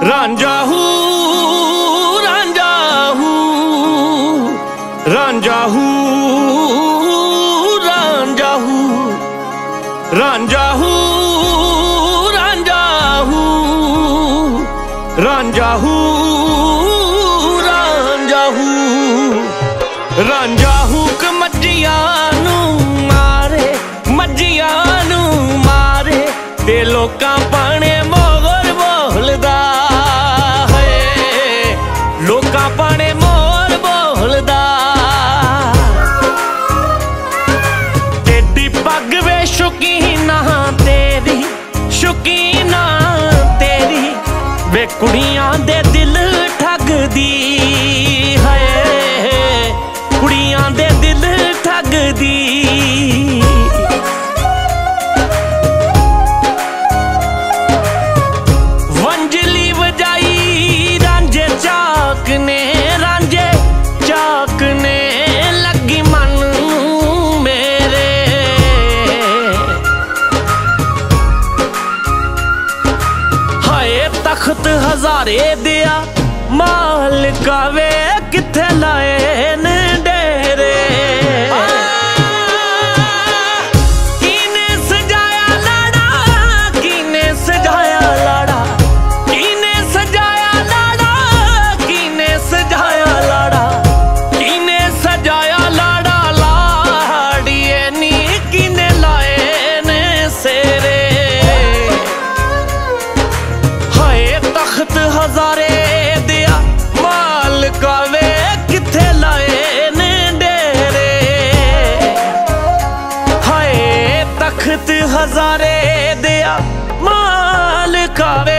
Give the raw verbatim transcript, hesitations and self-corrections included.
रांझा हूँ रांझा हूँ रांझा हूँ रांझा हूँ रांझा हूँ रांझा हूँ रांझा हूँ रांझा हूँ रांझा हूँ क मज्जियां नू मारे मज्जियां नू मारे ते लोकां पाने मोर बोलदा है लोकां पाने मोर बोलदा तेरी पग वे शौकीना तेरी शौकीना तेरी वे कुड़ियां दे दिल ठगदी है कुड़ियां दे दिल ठगदी वंजली वजाई रांझे चाक ने रांझे चाक ने लगी मन मेरे हाय तख्त हजारे दिया माल कावे किथे लाए ने डेरे कीने सजाया लाड़ा कीने सजाया लाड़ा कीने सजाया लाड़ा कीने सजाया लाड़ा कीने सजाया लाड़ा लाड़िए नी कीने लाए ने सेरे हाय तख्त हजारे दिया माल कावे किथे लाए ने डेरे हाय तख्त हजारे दिया माल कावे